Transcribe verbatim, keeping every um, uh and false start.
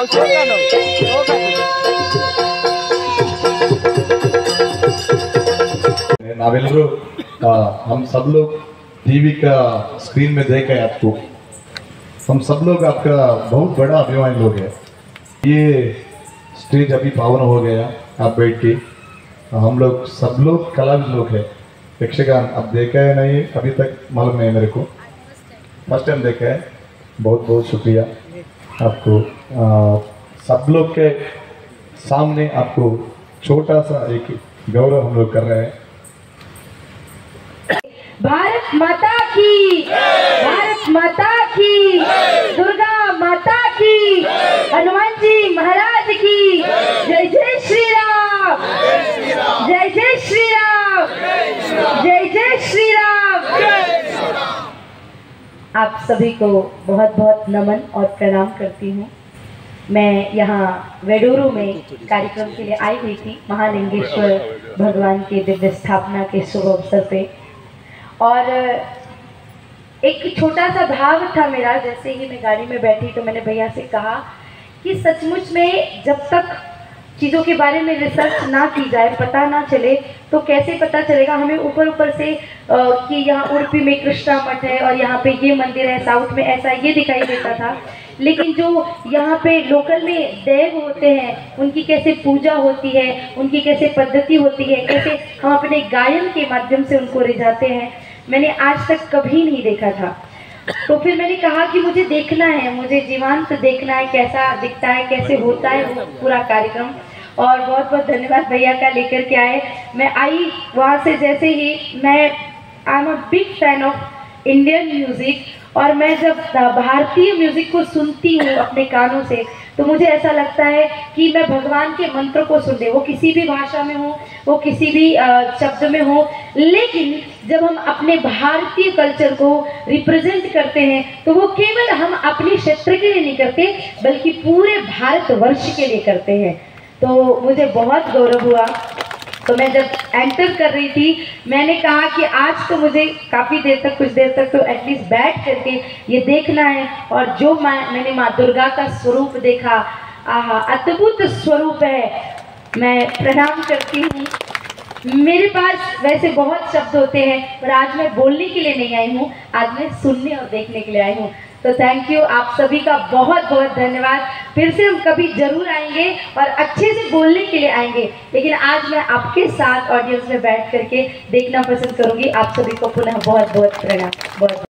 नावेलरू हम सब लोग टीवी का स्क्रीन में देखे आपको, हम सब लोग आपका बहुत बड़ा अभिमानी लोग हैं। ये स्टेज अभी पावन हो गया, आप बैठ के हम लोग सब लोग कलाविद लोग हैं। यक्षगान अब देखा है नहीं, अभी तक मालूम नहीं मेरे को, फर्स्ट टाइम देखा है। बहुत बहुत शुक्रिया आपको। आ, सब लोग के सामने आपको छोटा सा एक गौरव हम लोग कर रहे हैं। भारत माता की, भारत माता की, दुर्गा माता की, हनुमान जी महाराज की, जय जय श्री राम, जय जय श्री राम, जय जय श्री राम। आप सभी को बहुत बहुत नमन और प्रणाम करती हूँ। मैं यहाँ वेडूरू में कार्यक्रम के लिए आई हुई थी, महालिंगेश्वर भगवान के दिव्य स्थापना के शुभ अवसर पे, और एक छोटा सा भाव था मेरा। जैसे ही मैं गाड़ी में बैठी तो मैंने भैया से कहा कि सचमुच में जब तक चीज़ों के बारे में रिसर्च ना की जाए, पता ना चले, तो कैसे पता चलेगा। हमें ऊपर ऊपर से आ, कि यहाँ उड़पी में कृष्णा मठ है और यहाँ पे ये मंदिर है, साउथ में ऐसा ये दिखाई देता था, लेकिन जो यहाँ पे लोकल में देव होते हैं उनकी कैसे पूजा होती है, उनकी कैसे पद्धति होती है, कैसे हम अपने गायन के माध्यम से उनको रिझाते हैं, मैंने आज तक कभी नहीं देखा था। तो फिर मैंने कहा कि मुझे देखना है, मुझे जीवंत देखना है, कैसा दिखता है, कैसे होता है वो पूरा कार्यक्रम। और बहुत बहुत धन्यवाद भैया का लेकर के आए। मैं आई वहाँ से, जैसे ही मैं I am a big fan of Indian music, और मैं जब भारतीय म्यूज़िक को सुनती हूँ अपने कानों से तो मुझे ऐसा लगता है कि मैं भगवान के मंत्र को सुन रही हूँ, वो किसी भी भाषा में हो, वो किसी भी शब्द में हो। लेकिन जब हम अपने भारतीय कल्चर को रिप्रेजेंट करते हैं तो वो केवल हम अपने क्षेत्र के लिए नहीं करते, बल्कि पूरे भारतवर्ष के लिए करते हैं। तो मुझे बहुत गौरव हुआ। तो मैं जब एंटर कर रही थी मैंने कहा कि आज तो मुझे काफ़ी देर तक, कुछ देर तक तो एटलीस्ट बैठ करके ये देखना है। और जो माँ मैंने माँ दुर्गा का स्वरूप देखा, आहा अद्भुत स्वरूप है। मैं प्रणाम करती हूँ। मेरे पास वैसे बहुत शब्द होते हैं, पर आज मैं बोलने के लिए नहीं आई हूँ, आज मैं सुनने और देखने के लिए आई हूँ। तो थैंक यू, आप सभी का बहुत बहुत धन्यवाद। फिर से हम कभी जरूर आएंगे और अच्छे से बोलने के लिए आएंगे, लेकिन आज मैं आपके साथ ऑडियंस में बैठ करके देखना पसंद करूंगी। आप सभी को पुनः बहुत बहुत प्रणाम। बहुत